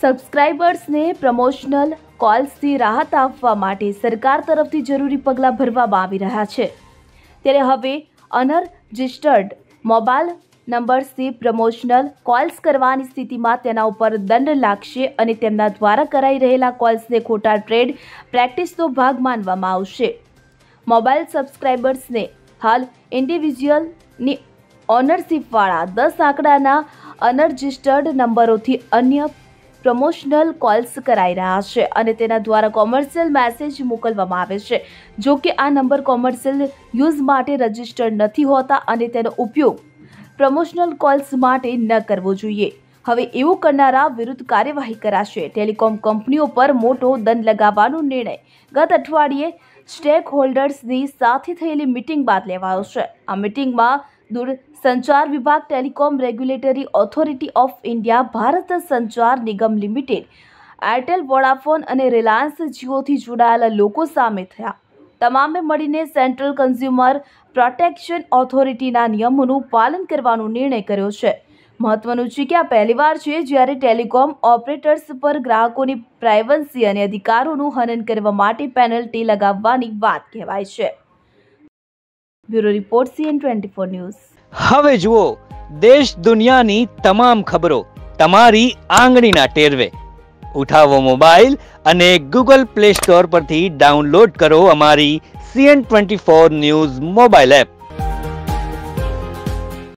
સબસ્ક્રાઇબર્સને promotional કોલ્સથી રાહત આપવા માટે સરકાર તરફથી જરૂરી પગલાં ભરવામાં આવી રહ્યા છે। ત્યારે હવે અનરજિસ્ટર્ડ મોબાઈલ નંબર્સથી પ્રમોશનલ કોલ્સ કરવાની સ્થિતિમાં તેના ઉપર દંડ લાગશે અને તેમના દ્વારા કરાઈ રહેલા કોલ્સને ખોટા ટ્રેડ પ્રેક્ટિસનો ભાગ માનવામાં આવશે। મોબાઈલ સબસ્ક્રાઇબર્સને હાલ ઇન્ડિવિજ્યુઅલની ઓનરશિપવાળા 10 આંકડાના અનરજિસ્ટર્ડ નંબરોથી અન્ય પ્રમોશનલ કોલ્સ કરાઈ રહ્યા છે અને તેના દ્વારા કોમર્શિયલ મેસેજ મોકલવામાં આવે છે। જો કે આ નંબર કોમર્શિયલ યુઝ માટે રજિસ્ટર્ડ નથી હોતા અને તેનો ઉપયોગ પ્રમોશનલ કોલ્સ માટે ન કરવો જોઈએ। હવે એવું કરનારા વિરુદ્ધ કાર્યવાહી કરાશે। ટેલિકોમ કંપનીઓ પર મોટો દંડ લગાવવાનો નિર્ણય ગત અઠવાડિયે સ્ટેક હોલ્ડર્સની સાથે થયેલી મીટિંગ બાદ લેવાયો છે। આ મીટિંગમાં દૂરસંચાર વિભાગ, Telecom Regulatory Authority of India, Bharat Sanchar Nigam limited, Airtel, Vodafone અને રિલાયન્સ જીઓથી જોડાયેલા લોકો સામેલ થયા। તમામે મળીને સેન્ટ્રલ કન્ઝ્યુમર પ્રોટેક્શન ઓથોરિટીના નિયમોનું પાલન કરવાનો નિર્ણય કર્યો છે। મહત્વનું છે કે આ પહેલીવાર છે જ્યારે ટેલિકોમ ઓપરેટર્સ પર ગ્રાહકોની પ્રાઇવસી અને અધિકારોનું હનન કરવા માટે પેનલ્ટી લગાવવાની વાત કહેવાય છે। Bureau report CN24 news. હવે જુઓ દેશ દુનિયાની તમામ ખબરો તમારી આંગળીના ટેરવે। ઉઠાવો મોબાઈલ અને Google Play Store પરથી ડાઉનલોડ કરો અમારી CN24 ન્યૂઝ મોબાઈલ એપ।